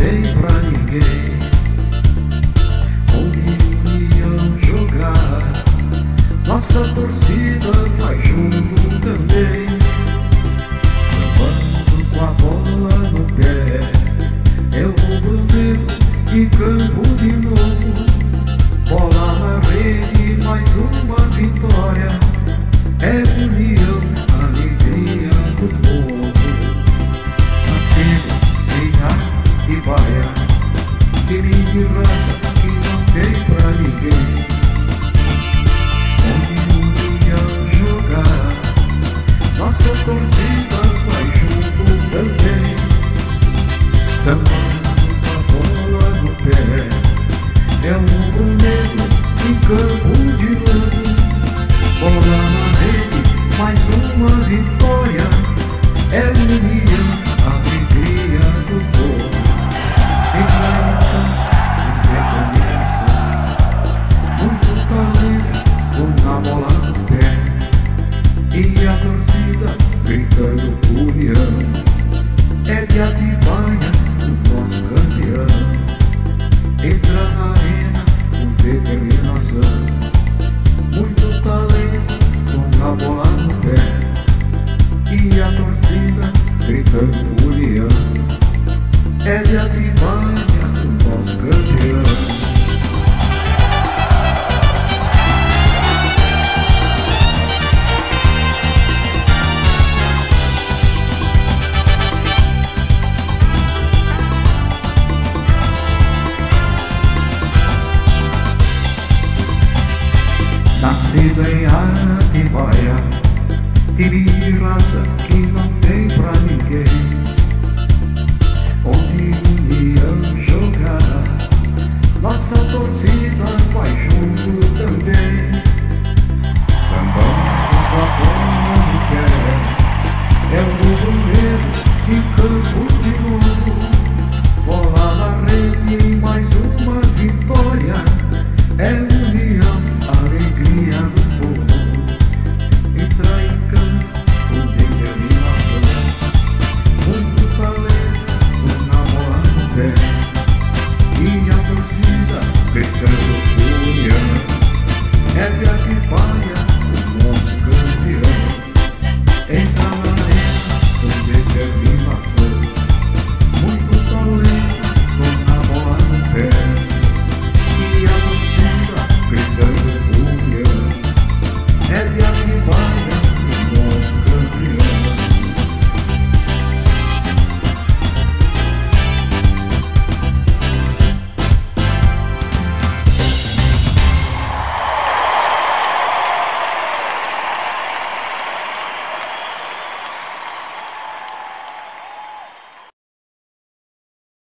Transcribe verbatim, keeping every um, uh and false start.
tem pra ninguém. Onde união jogar, nossa torcida vai junto também. Sambando com a bola no pé, é o rubro-negro em campo de novo. Bola na rede, mais uma vitória, é união, alegria do povo. Nascendo em Atibaia, filho de raça que não tem pra ninguém. Onde união jogar, nossa torcida vai junto também. Sambando com a bola no pé, é um rubro-negro em campo de novo. Bola na rede, mais uma vitória, é união, alegria do povo. Em Braita, em muito talento, com a bola no pé, e a torcida gritando união. É de Atibaia o nosso campeão. Entra na arena com determinação, muito talento com a bola no pé, e a torcida gritando união. É de Atibaia o nosso campeão. Nascido em Atibaia, time de raça que não tem pra ninguém. Onde união jogar, nossa torcida vai junto também.